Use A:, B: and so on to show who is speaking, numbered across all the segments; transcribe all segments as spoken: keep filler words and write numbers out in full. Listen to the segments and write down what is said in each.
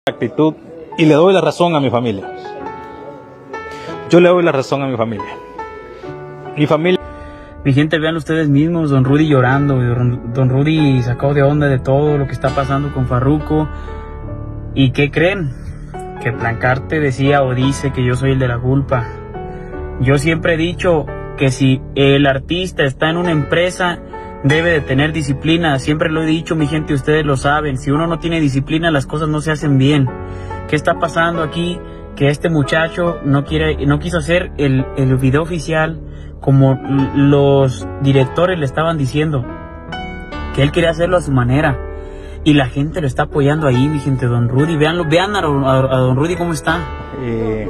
A: actitud y le doy la razón a mi familia. Yo le doy la razón a mi familia. Mi familia.
B: Mi gente, vean ustedes mismos, don Rudy llorando, don Rudy sacado de onda de todo lo que está pasando con Farruko. ¿Y qué creen? Que Plancarte decía o dice que yo soy el de la culpa. Yo siempre he dicho que si el artista está en una empresa, debe de tener disciplina. Siempre lo he dicho, mi gente, ustedes lo saben. Si uno no tiene disciplina, las cosas no se hacen bien. ¿Qué está pasando aquí? Que este muchacho no quiere, no quiso hacer el, el video oficial como los directores le estaban diciendo, que él quería hacerlo a su manera. Y la gente lo está apoyando ahí, mi gente. Don Rudy, veanlo, vean a, a, a don Rudy cómo está.
A: Eh,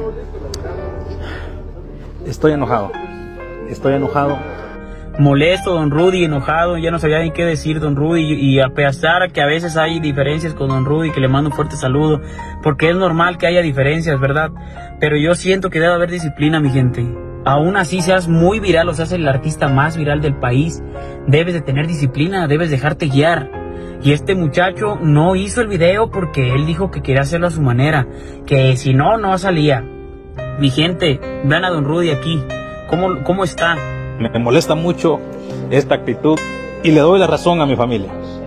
A: estoy enojado. Estoy enojado.
B: Molesto, don Rudy, enojado, ya no sabía ni qué decir, don Rudy. Y a pesar de que a veces hay diferencias con don Rudy, que le mando un fuerte saludo, porque es normal que haya diferencias, ¿verdad? Pero yo siento que debe haber disciplina, mi gente. Aún así seas muy viral o seas el artista más viral del país, debes de tener disciplina, debes dejarte guiar. Y este muchacho no hizo el video porque él dijo que quería hacerlo a su manera, que si no, no salía. Mi gente, vean a don Rudy aquí, cómo, cómo está.
A: Me molesta mucho esta actitud y le doy la razón a mi familia.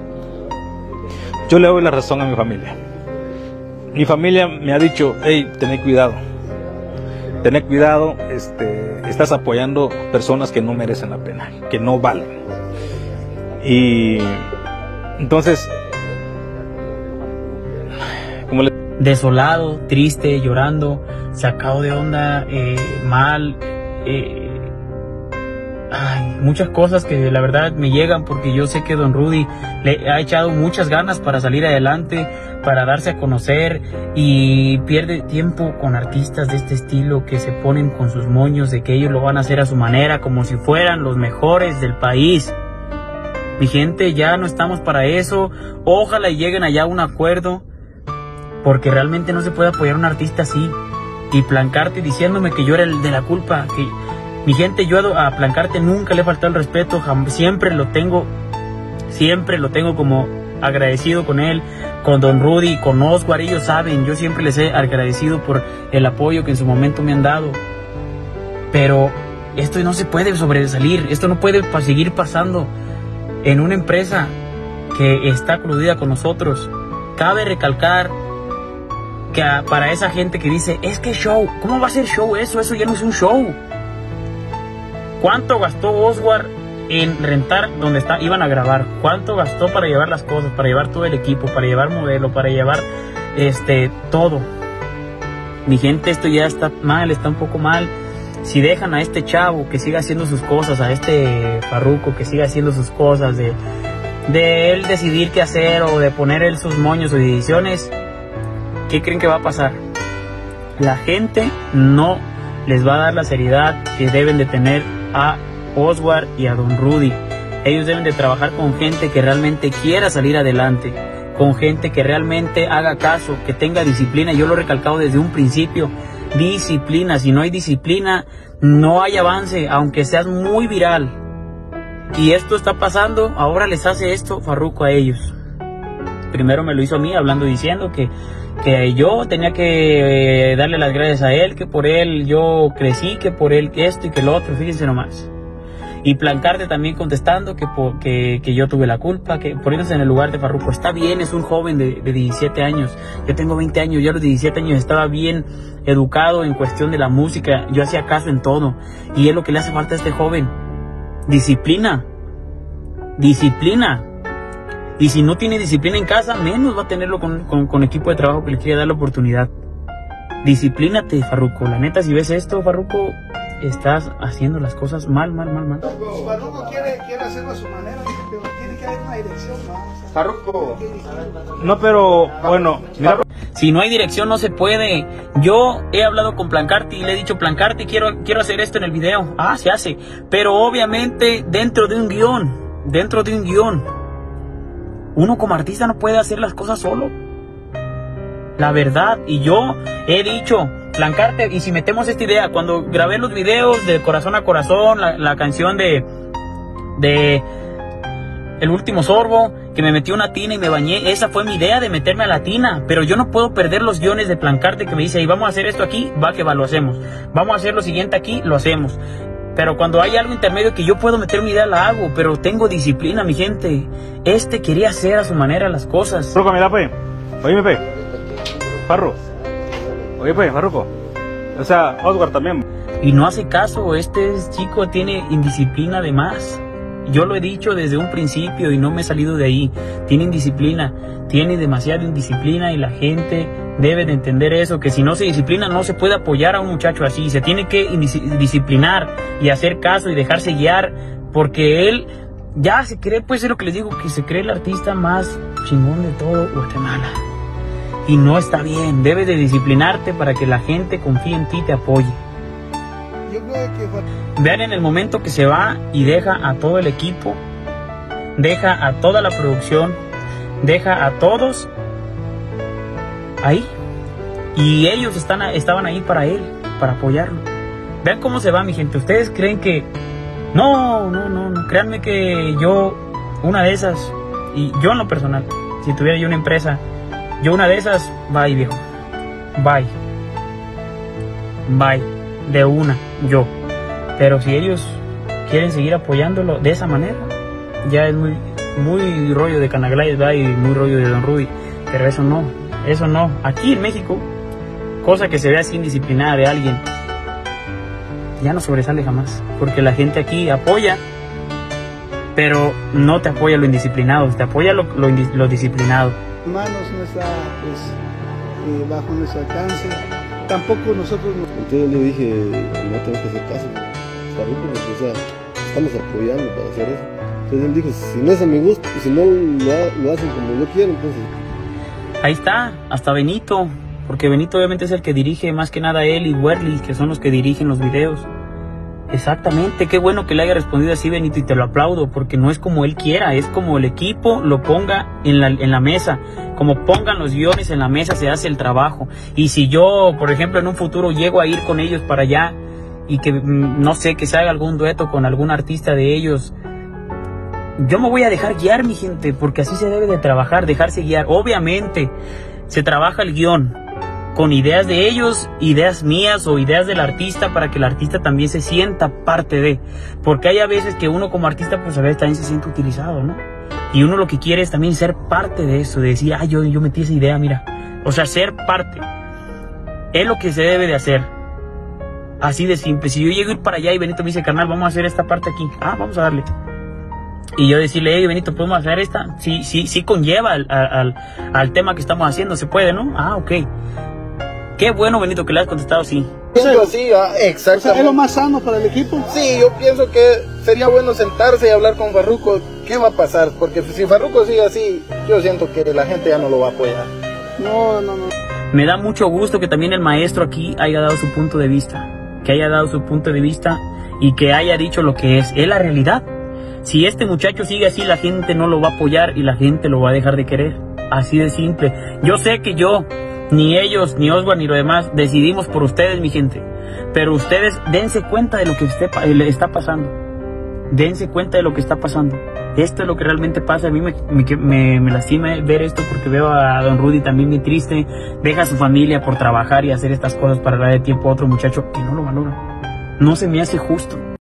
A: Yo le doy la razón a mi familia. Mi familia me ha dicho, hey, tened cuidado. Tened cuidado, este, estás apoyando personas que no merecen la pena, que no valen. Y entonces, como le...
B: desolado, triste, llorando, sacado de onda, eh, mal, eh, ay, muchas cosas que la verdad me llegan, porque yo sé que don Rudy le ha echado muchas ganas para salir adelante, para darse a conocer, y pierde tiempo con artistas de este estilo que se ponen con sus moños de que ellos lo van a hacer a su manera, como si fueran los mejores del país. Mi gente, ya no estamos para eso. Ojalá y lleguen allá a un acuerdo, porque realmente no se puede apoyar a un artista así. Y Plancarte diciéndome que yo era el de la culpa, que... Mi gente, yo a Plancarte nunca le he faltado el respeto, siempre lo tengo, siempre lo tengo como agradecido con él, con don Rudy, con Oswar, ellos saben, yo siempre les he agradecido por el apoyo que en su momento me han dado. Pero esto no se puede sobresalir, esto no puede seguir pasando en una empresa que está coludida con nosotros. Cabe recalcar que a, para esa gente que dice, es que show, ¿cómo va a ser show eso? Eso ya no es un show. ¿Cuánto gastó Oswar en rentar donde está, iban a grabar? ¿Cuánto gastó para llevar las cosas, para llevar todo el equipo, para llevar modelo, para llevar este todo? Mi gente, esto ya está mal, está un poco mal. Si dejan a este chavo que siga haciendo sus cosas, a este Farruko que siga haciendo sus cosas, de, de él decidir qué hacer o de poner él sus moños o decisiones, ¿qué creen que va a pasar? La gente no les va a dar la seriedad que deben de tener a Oswar y a don Rudy. Ellos deben de trabajar con gente que realmente quiera salir adelante, con gente que realmente haga caso, que tenga disciplina. Yo lo he recalcado desde un principio, disciplina. Si no hay disciplina, no hay avance, aunque seas muy viral. Y esto está pasando, ahora les hace esto Farruko a ellos. Primero me lo hizo a mí, hablando, diciendo que que yo tenía que eh, darle las gracias a él, que por él yo crecí, que por él que esto y que lo otro, fíjense nomás. Y Plancarte también contestando que, por, que, que yo tuve la culpa, que poniéndose en el lugar de Farruko. Está bien, es un joven de, de diecisiete años, yo tengo veinte años, yo a los diecisiete años estaba bien educado en cuestión de la música, yo hacía caso en todo, y es lo que le hace falta a este joven, disciplina, disciplina. Y si no tiene disciplina en casa, menos va a tenerlo con, con, con equipo de trabajo que le quiere dar la oportunidad. Disciplínate, Farruko. La neta, si ves esto, Farruko, estás haciendo las cosas mal, mal, mal, mal.
C: Farruko quiere, quiere hacerlo a su manera, pero tiene que haber una dirección, ¿no?
A: Farruko. No, pero bueno, mira.
B: Si no hay dirección, no se puede. Yo he hablado con Plancarte y le he dicho, Plancarte, quiero, quiero hacer esto en el video. Ah, se hace. Pero obviamente dentro de un guión. Dentro de un guión. Uno como artista no puede hacer las cosas solo. La verdad. Y yo he dicho, Plancarte, y si metemos esta idea, cuando grabé los videos de Corazón a Corazón, la, la canción de, de El Último Sorbo, que me metí a una tina y me bañé. Esa fue mi idea, de meterme a la tina. Pero yo no puedo perder los guiones de Plancarte, que me dice, y vamos a hacer esto aquí, va que va, lo hacemos. Vamos a hacer lo siguiente aquí, lo hacemos. Pero cuando hay algo intermedio que yo puedo meter mi idea, la hago. Pero tengo disciplina, mi gente. Este quería hacer a su manera las cosas.
A: Farruko, mira, pe. Oíme, pe. Farro. Oye, pe, Farruko. O sea, Oscar también.
B: Y no hace caso, este chico tiene indisciplina de más. Yo lo he dicho desde un principio y no me he salido de ahí. Tiene indisciplina, tiene demasiada indisciplina y la gente debe de entender eso, que si no se disciplina no se puede apoyar a un muchacho así. Se tiene que disciplinar y hacer caso y dejarse guiar, porque él ya se cree, pues es lo que les digo, que se cree el artista más chingón de todo Guatemala. Y no está bien, debes de disciplinarte para que la gente confíe en ti y te apoye.
C: Yo creo que...
B: Vean en el momento que se va y deja a todo el equipo, deja a toda la producción, deja a todos ahí. Y ellos están, estaban ahí para él, para apoyarlo. Vean cómo se va, mi gente. Ustedes creen que... No, no, no, no. Créanme que yo, una de esas, y yo en lo personal, si tuviera yo una empresa, yo una de esas, bye, viejo. Bye. Bye. De una, yo. Pero si ellos quieren seguir apoyándolo de esa manera, ya es muy, muy rollo de Canaglayes, ¿verdad? Y muy rollo de Don Rudy. Pero eso no, eso no. Aquí en México, cosa que se vea así indisciplinada de alguien, ya no sobresale jamás. Porque la gente aquí apoya, pero no te apoya lo indisciplinado, te apoya lo, lo, lo disciplinado.
C: Manos no está, pues, eh, bajo nuestro alcance. Tampoco nosotros nos...
D: Entonces le dije, no tengo que hacer caso, Farruko, porque, o sea, estamos apoyando para hacer eso. Entonces él dijo, si no es a mi gusto, si no lo, lo hacen como yo quiero, entonces...
B: Ahí está, hasta Benito, porque Benito obviamente es el que dirige más que nada él y Werly, que son los que dirigen los videos. Exactamente, qué bueno que le haya respondido así, Benito, y te lo aplaudo, porque no es como él quiera, es como el equipo lo ponga en la, en la mesa, como pongan los guiones en la mesa se hace el trabajo. Y si yo, por ejemplo, en un futuro llego a ir con ellos para allá y que, no sé, que se haga algún dueto con algún artista de ellos, yo me voy a dejar guiar, mi gente, porque así se debe de trabajar, dejarse guiar. Obviamente, se trabaja el guión con ideas de ellos, ideas mías o ideas del artista, para que el artista también se sienta parte de, porque hay a veces que uno como artista pues a veces también se siente utilizado, ¿no? Y uno lo que quiere es también ser parte de eso, de decir, ah, yo, yo metí esa idea, mira, o sea, ser parte, es lo que se debe de hacer, así de simple. Si yo llego a ir para allá y Benito me dice, carnal, vamos a hacer esta parte aquí, ah, vamos a darle, y yo decirle, hey, Benito, ¿podemos hacer esta? Sí, sí, sí conlleva al, al, al tema que estamos haciendo, se puede, ¿no? Ah, ok. Qué bueno, Benito, que le has contestado sí.
E: Pienso así, ah, exactamente.
C: O sea, ¿es lo más sano para el equipo?
E: Sí, yo pienso que sería bueno sentarse y hablar con Farruko. ¿Qué va a pasar? Porque si Farruko sigue así, yo siento que la gente ya no lo va a apoyar.
C: No, no, no.
B: Me da mucho gusto que también el maestro aquí haya dado su punto de vista. Que haya dado su punto de vista y que haya dicho lo que es. Es la realidad. Si este muchacho sigue así, la gente no lo va a apoyar y la gente lo va a dejar de querer. Así de simple. Yo sé que yo... Ni ellos, ni Oswald, ni lo demás decidimos por ustedes, mi gente. Pero ustedes dense cuenta de lo que usted le está pasando. Dense cuenta de lo que está pasando. Esto es lo que realmente pasa. A mí me, me, me lastima ver esto, porque veo a Don Rudy también muy triste. Deja a su familia por trabajar y hacer estas cosas para darle tiempo a otro muchacho que no lo valora. No se me hace justo.